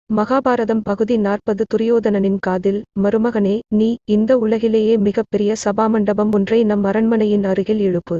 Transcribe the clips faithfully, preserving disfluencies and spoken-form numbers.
மகாபாரதம் பகுதி நாற்பது துரியோதனனின் காதில், மருமகனே, நீ, இந்த உலகிலேயே மிகப்பெரிய சபாமண்டபம் ஒன்றை நம் அரண்மனையின் அருகில் எழுப்பு.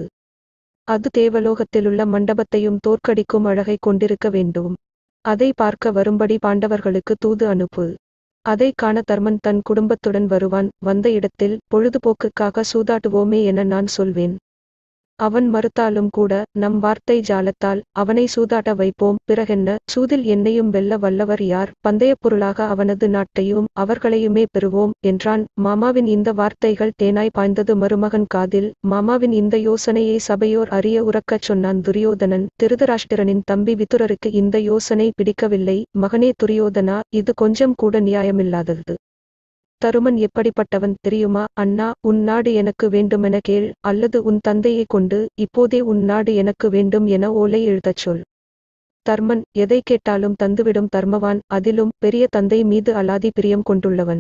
அது தேவலோகத்திலுள்ள மண்டபத்தையும் தோற்கடிக்கும் அழகை கொண்டிருக்க வேண்டும். அதை பார்க்க வரும்படி பாண்டவர்களுக்கு தூது அனுப்பு. அதை காண தர்மன் தன் குடும்பத்துடன் வருவான். வந்த இடத்தில் பொழுதுபோக்குக்காக சூதாடுவோமே என நான் சொல்வேன். அவன் மறுத்தாலும் கூட, நம் வார்த்தை ஜாலத்தால் அவனை சூதாட வைப்போம். பிறகென்ன, சூதில் என்னையும் வெல்ல வல்லவர் யார்? பந்தயப் பொருளாக அவனது நாட்டையும் அவர்களையுமே பெறுவோம் என்றான். மாமாவின் இந்த வார்த்தைகள் தேனாய் பாய்ந்தது மருமகன் காதில். மாமாவின் இந்த யோசனையை சபையோர் அறிய உரக்கச் சொன்னான் துரியோதனன். திருதராஷ்டிரனின் தம்பி விதுரருக்கு இந்த யோசனை பிடிக்கவில்லை. மகனே துரியோதனா, இது கொஞ்சம் கூட நியாயமில்லாதது. தருமன் எப்படிப்பட்டவன் தெரியுமா? அண்ணா, உன் நாடு எனக்கு வேண்டுமென கேள், அல்லது உன் தந்தையை கொண்டு இப்போதே உன் நாடு எனக்கு வேண்டும் என ஓலை எழுதச் சொல். தர்மன் எதை கேட்டாலும் தந்துவிடும் தர்மவான், அதிலும் பெரிய தந்தை மீது அலாதி பிரியம் கொண்டுள்ளவன்.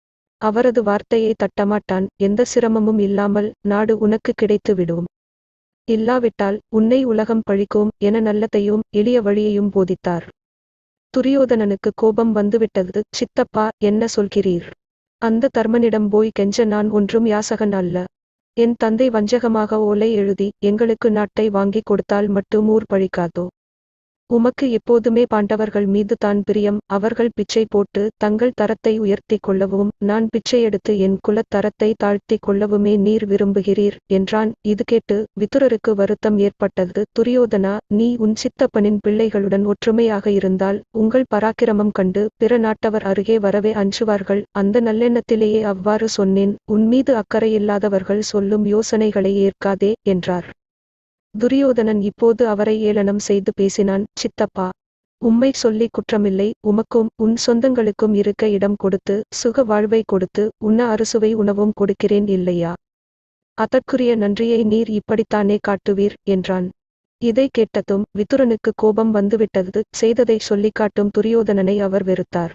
அவரது வார்த்தையை தட்டமாட்டான். எந்த சிரமமும் இல்லாமல் நாடு உனக்கு கிடைத்து விடும். இல்லாவிட்டால் உன்னை உலகம் பழிக்கும் என நல்லதையும் எளிய வழியையும் போதித்தார். துரியோதனனுக்கு கோபம் வந்துவிட்டது. சித்தப்பா, என்ன சொல்கிறீர்? அந்த தர்மனிடம் போய் கெஞ்ச நான் ஒன்றும் யாசகன் அல்ல. என் தந்தை வஞ்சகமாக ஓலை எழுதி எங்களுக்கு நாட்டை வாங்கிக் கொடுத்தால் மட்டும் ஊர் பழிக்காதோ? உமக்கு எப்போதுமே பாண்டவர்கள் மீது தான் பிரியம். அவர்கள் பிச்சை போட்டு தங்கள் தரத்தை உயர்த்தி கொள்ளவும், நான் பிச்சையெடுத்து என் குலத் தரத்தை தாழ்த்தி கொள்ளவுமே நீர் விரும்புகிறீர் என்றான். இது கேட்டு விதுரருக்கு வருத்தம் ஏற்பட்டது. துரியோதனா, நீ உன் சித்தப்பனின் பிள்ளைகளுடன் ஒற்றுமையாக இருந்தால் உங்கள் பராக்கிரமம் கண்டு பிற நாட்டவர் அருகே வரவே அஞ்சுவார்கள். அந்த நல்லெண்ணத்திலேயே அவ்வாறு சொன்னேன். உன்மீது அக்கறையில்லாதவர்கள் சொல்லும் யோசனைகளை ஏற்காதே என்றார். துரியோதனன் இப்போது அவரை ஏளனம் செய்து பேசினான். சித்தப்பா, உம்மை சொல்லி குற்றமில்லை. உமக்கும் உன் சொந்தங்களுக்கும் இருக்க இடம் கொடுத்து சுக வாழ்வை கொடுத்து உண்ண அறுசுவை உணவும் கொடுக்கிறேன் இல்லையா? அதற்குரிய நன்றியை நீர் இப்படித்தானே காட்டுவீர் என்றான். இதை கேட்டதும் விதுரனுக்கு கோபம் வந்துவிட்டது. செய்ததை சொல்லிக் காட்டும் துரியோதனனை அவர் வெறுத்தார்.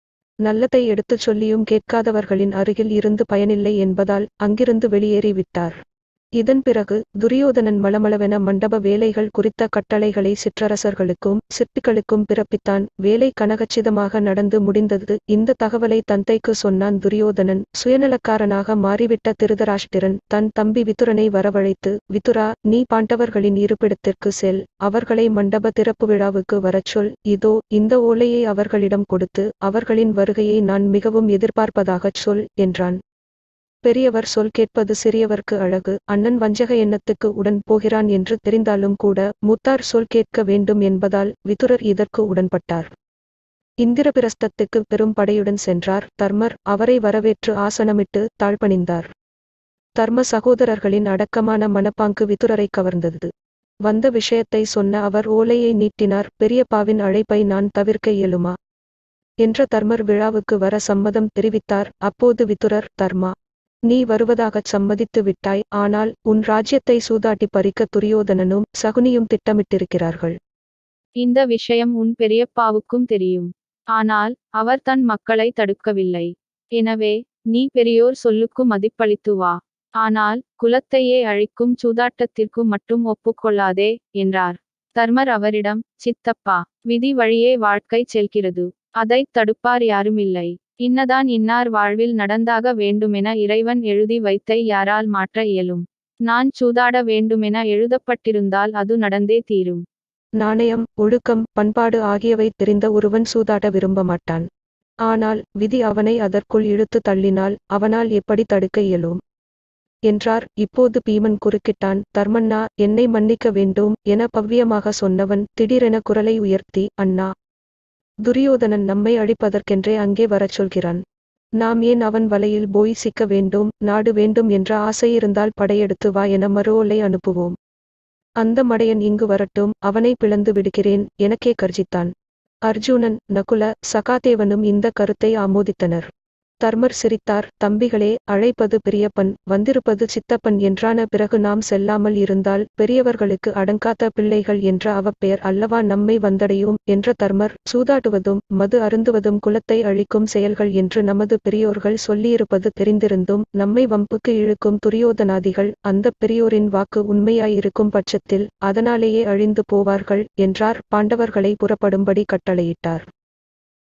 நல்லதை எடுத்துச் சொல்லியும் கேட்காதவர்களின் அருகில் இருந்து பயனில்லை என்பதால் அங்கிருந்து வெளியேறி விட்டார். இதன் பிறகு துரியோதனன் மளமளவென மண்டப வேலைகள் குறித்த கட்டளைகளை சிற்றரசர்களுக்கும் சிற்பிகளுக்கும் பிறப்பித்தான். வேலை கனகச்சிதமாக நடந்து முடிந்தது. இந்த தகவலை தந்தைக்கு சொன்னான் துரியோதனன். சுயநலக்காரனாக மாறிவிட்ட திருதராஷ்டிரன் தன் தம்பி விதுரனை வரவழைத்து, விதுரா, நீ பாண்டவர்களின் இருப்பிடத்திற்கு செல். அவர்களை மண்டப திறப்பு விழாவுக்கு வரச் சொல். இதோ இந்த ஓலையை அவர்களிடம் கொடுத்து அவர்களின் வருகையை நான் மிகவும் எதிர்பார்ப்பதாகச் சொல் என்றான். பெரியவர் சொல் கேட்பது சிறியவர்க்கு அழகு. அண்ணன் வஞ்சக எண்ணத்துக்கு உடன் போகிறான் என்று தெரிந்தாலும் கூட மூத்தார் சொல் கேட்க வேண்டும் என்பதால் விதுரர் இதற்கு உடன்பட்டார். இந்திரபிரஸ்தத்துக்கு பெரும் படையுடன் சென்றார் தர்மர். அவரை வரவேற்று ஆசனமிட்டு தாழ்பணிந்தார். தர்ம சகோதரர்களின் அடக்கமான மனப்பாங்கு விதுரரை கவர்ந்தது. வந்த விஷயத்தை சொன்ன அவர் ஓலையை நீட்டினார். பெரியப்பாவின் அழைப்பை நான் தவிர்க்க இயலுமா என்ற தர்மர் விழாவுக்கு வர சம்மதம் தெரிவித்தார். அப்போது விதுரர், தர்மா, நீ வருவதாகச் சம்மதித்து விட்டாய். ஆனால் உன் ராஜ்யத்தை சூதாட்டி பறிக்க துரியோதனனும் சகுனியும் திட்டமிட்டிருக்கிறார்கள். இந்த விஷயம் உன் பெரியப்பாவுக்கும் தெரியும். ஆனால் அவர் தன் மக்களை தடுக்கவில்லை. எனவே நீ பெரியோர் சொல்லுக்கு மதிப்பளித்து வா. ஆனால் குலத்தையே அழிக்கும் சூதாட்டத்திற்கு மட்டும் ஒப்புக்கொள்ளாதே என்றார். தர்மர் அவரிடம், சித்தப்பா, விதி வழியே வாழ்க்கை செல்கிறது. அதைத் தடுப்பார் யாருமில்லை. இன்னதான் இன்னார் வாழ்வில் நடந்தாக வேண்டுமென இறைவன் எழுதி வைத்தை யாரால் மாற்ற இயலும்? நான் சூதாட வேண்டுமென எழுதப்பட்டிருந்தால் அது நடந்தே தீரும். நாணயம், ஒழுக்கம், பண்பாடு ஆகியவை தெரிந்த ஒருவன் சூதாட விரும்ப மாட்டான். ஆனால் விதி அவனை அதற்குள் இழுத்து தள்ளினால் அவனால் எப்படி தடுக்க இயலும் என்றார். இப்போது பீமன் குறுக்கிட்டான். தர்மண்ணா, என்னை மன்னிக்க வேண்டும் என பவ்யமாக சொன்னவன் திடீரென குரலை உயர்த்தி, அண்ணா, துரியோதனன் நம்மை அழிப்பதற்கென்றே அங்கே வரச் சொல்கிறான். நாம் ஏன் அவன் வலையில் போய் சிக்க வேண்டும்? நாடு வேண்டும் என்ற ஆசை இருந்தால் படையெடுத்து வா என மறு ஓலை அனுப்புவோம். அந்த மடையன் இங்கு வரட்டும், அவனை பிளந்து விடுகிறேன் எனக்கே கர்ஜித்தான். அர்ஜுனன், நகுல, சகாதேவனும் இந்த கருத்தை ஆமோதித்தனர். தர்மர் சிரித்தார். தம்பிகளே, அழைப்பது பெரியப்பன், வந்திருப்பது சித்தப்பன் என்றான பிறகு நாம் செல்லாமல் இருந்தால் பெரியவர்களுக்கு அடங்காத பிள்ளைகள் என்ற அவப்பெயர் அல்லவா நம்மை வந்தடையும் என்ற தர்மர், சூதாடுவதும் மது அருந்துவதும் குலத்தை அழிக்கும் செயல்கள் என்று நமது பெரியோர்கள் சொல்லியிருப்பது தெரிந்திருந்தும் நம்மை வம்புக்கு இழுக்கும் துரியோதனாதிகள் அந்த பெரியோரின் வாக்கு உண்மையாயிருக்கும் பட்சத்தில் அதனாலேயே அழிந்து போவார்கள் என்றார். பாண்டவர்களை புறப்படும்படி கட்டளையிட்டார்.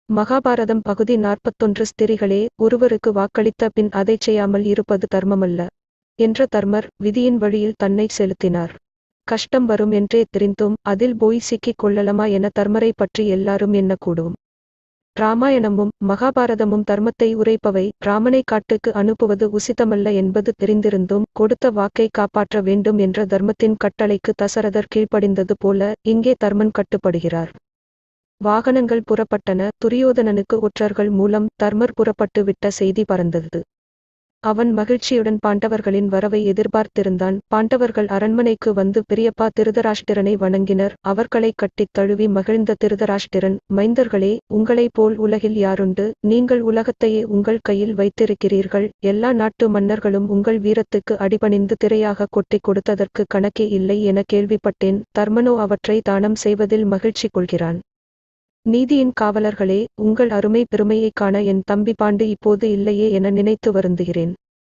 மகாபாரதம் பகுதி நாற்பத்தொன்று ஸ்திரிகளே, ஒருவருக்கு வாக்களித்த பின் அதைச் செய்யாமல் இருப்பது தர்மமல்ல என்ற தர்மர் விதியின் வழியில் தன்னை செலுத்தினார். கஷ்டம் வரும் என்றே தெரிந்தும் அதில் போய் சிக்கிக் கொள்ளலாமா என தர்மரை பற்றி எல்லாரும் எண்ணக்கூடும். ராமாயணமும் மகாபாரதமும் தர்மத்தை உரைப்பவை. ராமனை காட்டுக்கு அனுப்புவது உசிதமல்ல என்பது தெரிந்திருந்தும் கொடுத்த வாக்கை காப்பாற்ற வேண்டும் என்ற தர்மத்தின் கட்டளைக்கு தசரதர் கீழ்ப்படிந்தது போல இங்கே தர்மன் கட்டுப்படுகிறார். வாகனங்கள் புறப்பட்டன. துரியோதனனுக்கு ஒற்றர்கள் மூலம் தர்மர் புறப்பட்டு விட்ட செய்தி பறந்தது. அவன் மகிழ்ச்சியுடன் பாண்டவர்களின் வரவை எதிர்பார்த்திருந்தான். பாண்டவர்கள் அரண்மனைக்கு வந்து பெரியப்பா திருதராஷ்டிரனை வணங்கினர். அவர்களை கட்டித் தழுவி மகிழ்ந்த திருதராஷ்டிரன், மைந்தர்களே, உங்களைப் போல் உலகில் யாருண்டு? நீங்கள் உலகத்தையே உங்கள் கையில் வைத்திருக்கிறீர்கள். எல்லா நாட்டு மன்னர்களும் உங்கள் வீரத்துக்கு அடிபணிந்து திரையாக கொட்டிக் கொடுத்ததற்கு கணக்கே இல்லை என கேள்விப்பட்டேன். தர்மனோ அவற்றை தானம் செய்வதில் மகிழ்ச்சி கொள்கிறான். நீதியின் காவலர்களே, உங்கள் அருமை பெருமையைக் காண என் தம்பி பாண்டு இப்போது இல்லையே என நினைத்து வருந்துகிறேன்.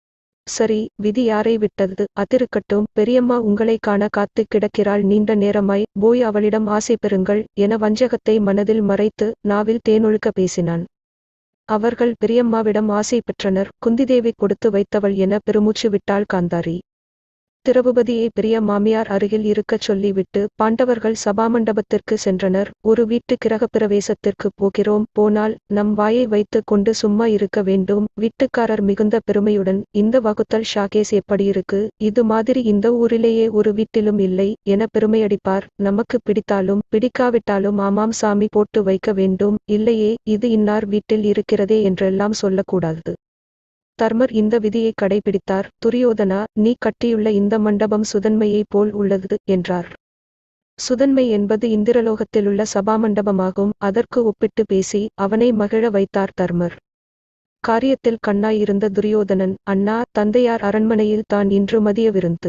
சரி, விதி யாரை விட்டது? அதிருக்கட்டும். பெரியம்மா உங்களை காண காத்து கிடக்கிறாள். நீண்ட நேரமாய். போய் அவளிடம் ஆசை பெறுங்கள் என வஞ்சகத்தை மனதில் மறைத்து நாவில் தேனொழுக்க பேசினான். அவர்கள் பெரியம்மாவிடம் ஆசை பெற்றனர். குந்திதேவி கொடுத்து வைத்தவள் என பெருமூச்சு விட்டாள் காந்தாரி. திரௌபதியை பெரிய மாமியார் அருகில் இருக்கச் சொல்லிவிட்டு பாண்டவர்கள் சபாமண்டபத்திற்கு சென்றனர். ஒரு வீட்டு கிரக பிரவேசத்திற்கு போகிறோம். போனால் நம் வாயை வைத்து கொண்டு சும்மா இருக்க வேண்டும். வீட்டுக்காரர் மிகுந்த பெருமையுடன், இந்த வகுத்தல் ஷாகேஸ் எப்படியிருக்கு? இது மாதிரி இந்த ஊரிலேயே ஒரு வீட்டிலும் இல்லை என பெருமையடிப்பார். நமக்கு பிடித்தாலும் பிடிக்காவிட்டாலும் ஆமாம் சாமி போட்டு வைக்க வேண்டும். இல்லையே, இது இன்னார் வீட்டில் இருக்கிறதே என்றெல்லாம் சொல்லக்கூடாது. தர்மர் இந்த விதியை கடைபிடித்தார். துரியோதனா, நீ கட்டியுள்ள இந்த மண்டபம் சுதன்மையைப் போல் உள்ளது என்றார். சுதன்மை என்பது இந்திரலோகத்திலுள்ள சபாமண்டபமாகும். அதற்கு ஒப்பிட்டு பேசி அவனை மகிழ வைத்தார் தர்மர். காரியத்தில் கண்ணாயிருந்த துரியோதனன், அண்ணா, தந்தையார் அரண்மனையில் தான் இன்று மதிய விருந்து.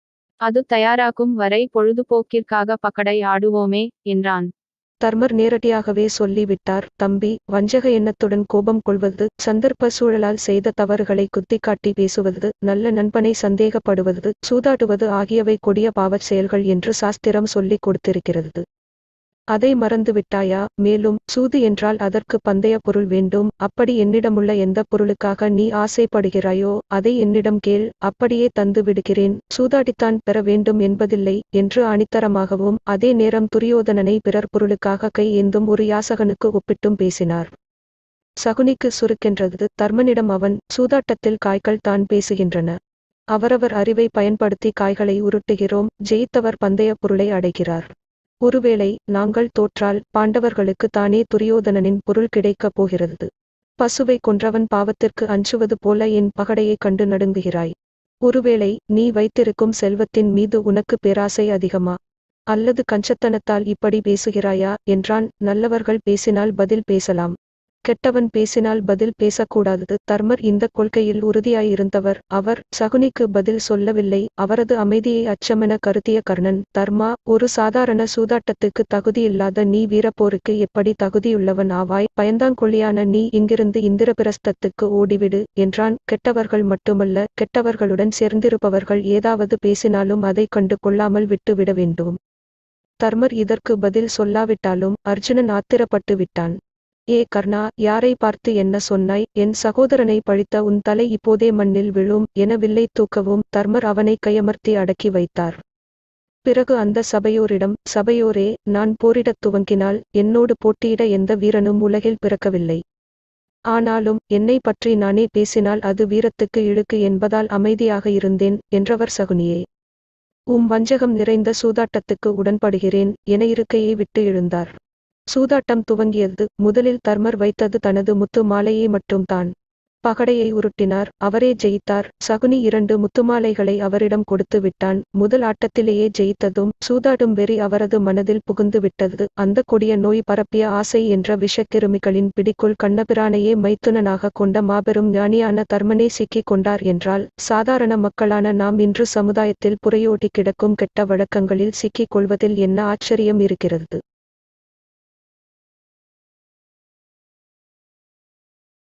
அது தயாராகும் வரை பொழுதுபோக்கிற்காக பகடை ஆடுவோமே என்றான். தர்மர் நேரடியாகவே சொல்லிவிட்டார். தம்பி, வஞ்சக எண்ணத்துடன் கோபம் கொள்வது, சந்தர்ப்ப சூழலால் செய்த தவறுகளை குத்திக்காட்டி பேசுவது, நல்ல நண்பனை சந்தேகப்படுவது, சூதாடுவது ஆகியவை கொடிய பாவச் செயல்கள் என்று சாஸ்திரம் சொல்லிக் கொடுத்திருக்கிறது. அதை மறந்து விட்டாயா? மேலும் சூது என்றால் அதற்கு பந்தய பொருள் வேண்டும். அப்படி என்னிடமுள்ள எந்த பொருளுக்காக நீ ஆசைப்படுகிறாயோ அதை என்னிடம் கேள், அப்படியே தந்து விடுகிறேன். சூதாடித்தான் பெற வேண்டும் என்பதில்லை என்று அணித்தரமாகவும் அதே நேரம் துரியோதனனை பிறர் பொருளுக்காக கை ஏந்தும் ஒரு யாசகனுக்கு ஒப்பிட்டும் பேசினார். சகுனிக்கு சுருக்கென்றது. தர்மனிடம் அவன், சூதாட்டத்தில் காய்கள் தான் பேசுகின்றன. அவரவர் அறிவை பயன்படுத்தி காய்களை உருட்டுகிறோம். ஜெயித்தவர் பந்தய பொருளை அடைகிறார். ஒருவேளை நாங்கள் தோற்றால் பாண்டவர்களுக்கு தானே துரியோதனனின் பொருள் கிடைக்கப் போகிறது. பசுவை கொன்றவன் பாவத்திற்கு அஞ்சுவது போல என் பகடையை கண்டு நடுங்குகிறாய். ஒருவேளை நீ வைத்திருக்கும் செல்வத்தின் மீது உனக்கு பேராசை அதிகமா? அல்லது கஞ்சத்தனத்தால் இப்படி பேசுகிறாயா என்றான். நல்லவர்கள் பேசினால் பதில் பேசலாம், கெட்டவன் பேசினால் பதில் பேசக்கூடாது. தர்மர் இந்த கொள்கையில் உறுதியாயிருந்தவர். அவர் சகுனிக்கு பதில் சொல்லவில்லை. அவரது அமைதியை அச்சமென கருதிய கர்ணன், தர்மா, ஒரு சாதாரண சூதாட்டத்துக்கு தகுதியில்லாத நீ வீரப்போருக்கு எப்படி தகுதியுள்ளவன் ஆவாய்? பயந்தாங்கொள்ளியான நீ இங்கிருந்து இந்திரபிரஸ்தத்துக்கு ஓடிவிடு என்றான். கெட்டவர்கள் மட்டுமல்ல, கெட்டவர்களுடன் சேர்ந்திருப்பவர்கள் ஏதாவது பேசினாலும் அதை கண்டு கொள்ளாமல் விட்டுவிட வேண்டும். தர்மர் இதற்கு பதில் சொல்லாவிட்டாலும் அர்ஜுனன் ஆத்திரப்பட்டு விட்டான். ஏ கர்ணா, யாரை பார்த்து என்ன சொன்னாய்? என் சகோதரனை பழித்த உன் தலை இப்போதே மண்ணில் விழும் என வில்லை தூக்கவும் தர்மர் அவனை கையமர்த்தி அடக்கி வைத்தார். பிறகு அந்த சபையோரிடம், சபையோரே, நான் போரிடத் துவங்கினால் என்னோடு போட்டியிட எந்த வீரனும் உலகில் பிறக்கவில்லை. ஆனாலும் என்னை பற்றி நானே பேசினால் அது வீரத்துக்கு இழுக்கு என்பதால் அமைதியாக இருந்தேன் என்றவர் சகுனியே. உம் வஞ்சகம் நிறைந்த சூதாட்டத்துக்கு உடன்படுகிறேன் என இருக்கையை விட்டு எழுந்தார். சூதாட்டம் துவங்கியது. முதலில் தர்மர் வைத்தது தனது முத்து மாலையை மட்டும்தான். பகடையை உருட்டினார். அவரே ஜெயித்தார். சகுனி இரண்டு முத்துமாலைகளை அவரிடம் கொடுத்து விட்டான். முதல் ஆட்டத்திலேயே ஜெயித்ததும் சூதாடும் வெறி அவரது மனதில் புகுந்து விட்டது. அந்த கொடிய நோய் பரப்பிய ஆசை என்ற விஷக்கிருமிகளின் பிடிக்குள் கண்ணபிரானையே மைத்துனனாக கொண்ட மாபெரும் ஞானியான தர்மனே சிக்கிக் கொண்டார் என்றால், சாதாரண மக்களான நாம் இன்று சமுதாயத்தில் புரையோடி கிடக்கும் கெட்ட வழக்கங்களில் சிக்கிக் கொள்வதில் என்ன ஆச்சரியம் இருக்கிறது?